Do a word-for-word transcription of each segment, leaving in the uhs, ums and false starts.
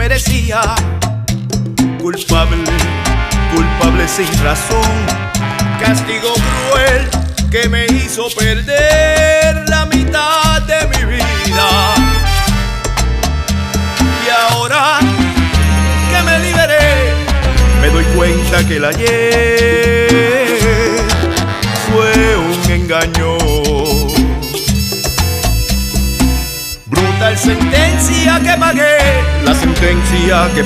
merecía. Culpable, culpable sin razón, castigo cruel que me hizo perder la mitad de mi vida. Y ahora que me liberé, me doy cuenta que el ayer fue un engaño. Brutal sentencia que pagué, la sentencia que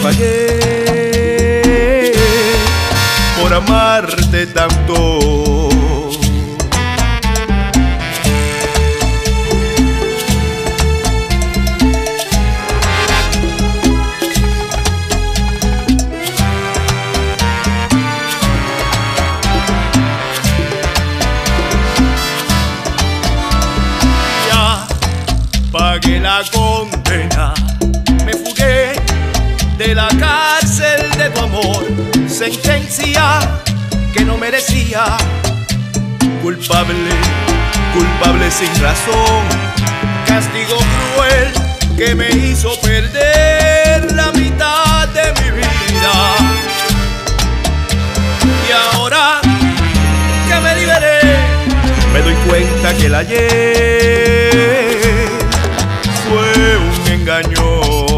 pagué por amarte tanto. Pagué la condena, me fugué de la cárcel de tu amor, sentencia que no merecía. Culpable, culpable sin razón, castigo cruel que me hizo perder la mitad de mi vida. Y ahora que me liberé, me doy cuenta que el ayer fue un engaño.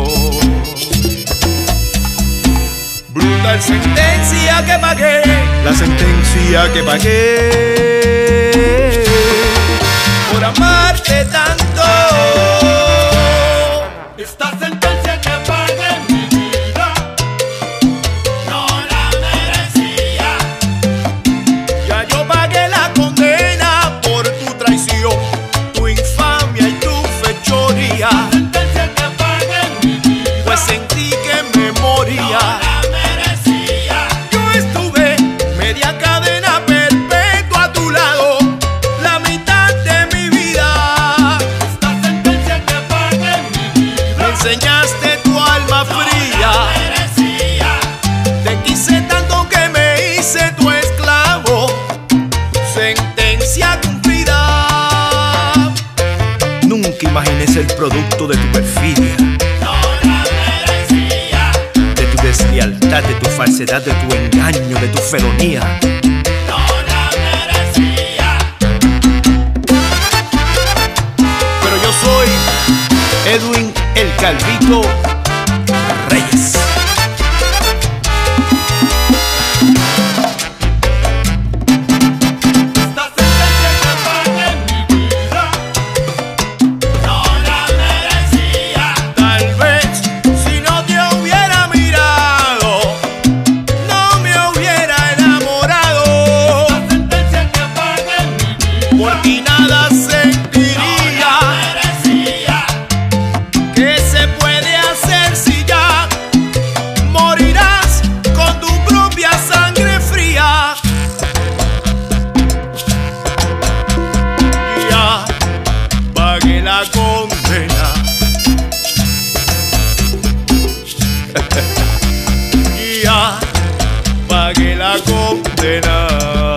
Brutal sentencia que pagué, la sentencia que pagué por amarte tanto. Esta sentencia que pagué en mi vida no la merecía. Ya yo pagué la condena por tu traición, tu infamia y tu fechoría. La sentencia que pagué en mi vida Pues sentí que me moría. no la merecía. Yo estuve media cadena perpetua a tu lado, la mitad de mi vida. Esta sentencia que pagué en mi vida Me enseñaste tu alma no fría. la merecía. Te quise tanto que me hice tu esclavo. Sentencia cumplida. Nunca imaginé ser el producto de tu perfidia, No la merecía. de tu deslealtad, de tu falsedad, de tu engaño, de tu felonía. No la merecía. Pero yo soy Edwin el Calvito Reyes. Esta sentencia que pagué en mi vida no la merecía. Tal vez si no te hubiera mirado, no me hubiera enamorado. Esta sentencia que pagué en mi vida Por ti nada sentiría. merecía. ¿Qué se puede hacer si ya morirás con tu propia sangre fría? Ya pagué la condena. Ya pagué la condena.